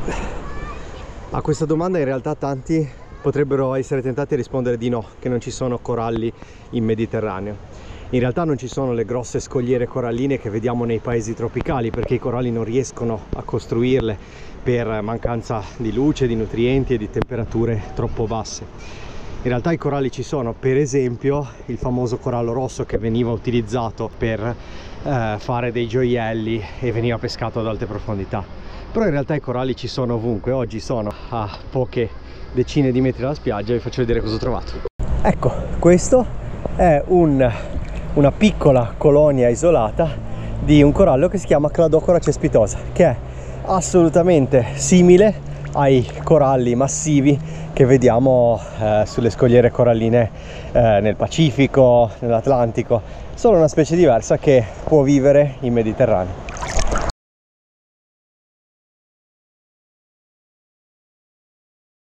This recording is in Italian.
A questa domanda in realtà tanti potrebbero essere tentati a rispondere di no, che non ci sono coralli in Mediterraneo. In realtà non ci sono le grosse scogliere coralline che vediamo nei paesi tropicali, perché i coralli non riescono a costruirle per mancanza di luce, di nutrienti e di temperature troppo basse. In realtà i coralli ci sono, per esempio il famoso corallo rosso che veniva utilizzato per fare dei gioielli e veniva pescato ad alte profondità. Però in realtà i coralli ci sono ovunque. Oggi sono a poche decine di metri dalla spiaggia e vi faccio vedere cosa ho trovato. Ecco, questo è una piccola colonia isolata di un corallo che si chiama Cladocora cespitosa, che è assolutamente simile ai coralli massivi che vediamo sulle scogliere coralline nel Pacifico, nell'Atlantico, solo una specie diversa che può vivere in Mediterraneo.